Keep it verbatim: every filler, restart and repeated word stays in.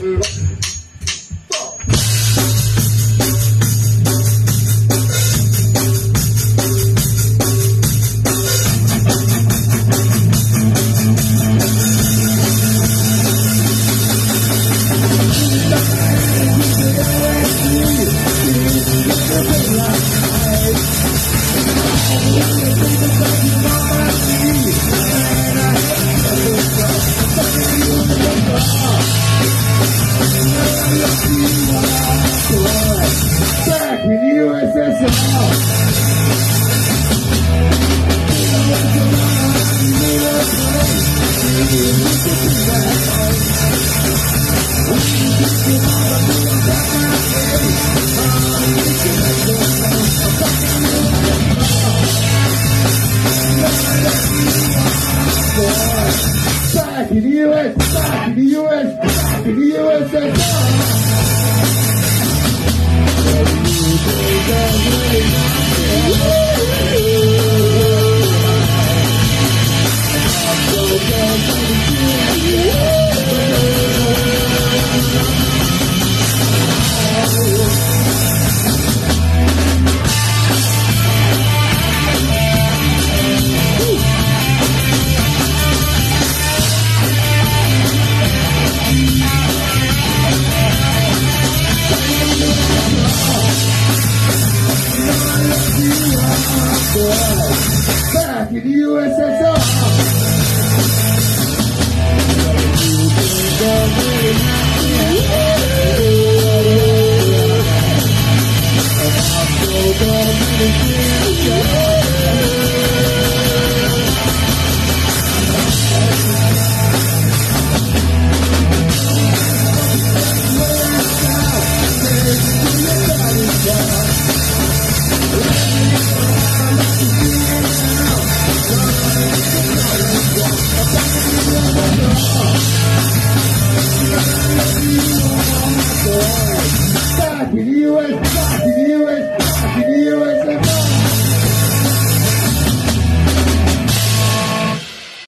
Back in the U S, back in the U S, back in the U S S back in the U S S R. Back in the U S